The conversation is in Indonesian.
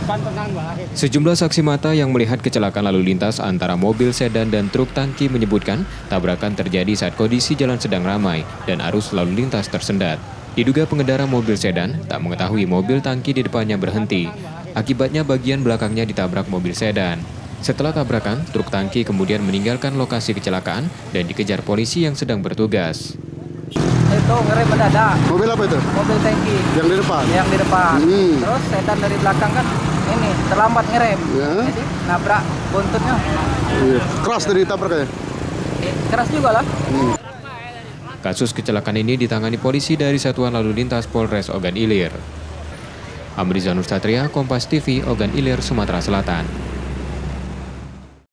Sejumlah saksi mata yang melihat kecelakaan lalu lintas antara mobil sedan dan truk tangki menyebutkan tabrakan terjadi saat kondisi jalan sedang ramai dan arus lalu lintas tersendat. Diduga pengendara mobil sedan tak mengetahui mobil tangki di depannya berhenti. Akibatnya bagian belakangnya ditabrak mobil sedan. Setelah tabrakan, truk tangki kemudian meninggalkan lokasi kecelakaan dan dikejar polisi yang sedang bertugas. Itu ngerem mendadak. Mobil apa itu? Mobil tangki. Yang di depan? Yang di depan. Terus sedan dari belakang kan ini terlambat ngerem. Ya. Jadi nabrak buntutnya. Iya. Keras dari tabraknya? Keras juga lah. Kasus kecelakaan ini ditangani polisi dari Satuan Lalu Lintas Polres Ogan Ilir. Amrizanur Satria, Kompas TV, Ogan Ilir, Sumatera Selatan.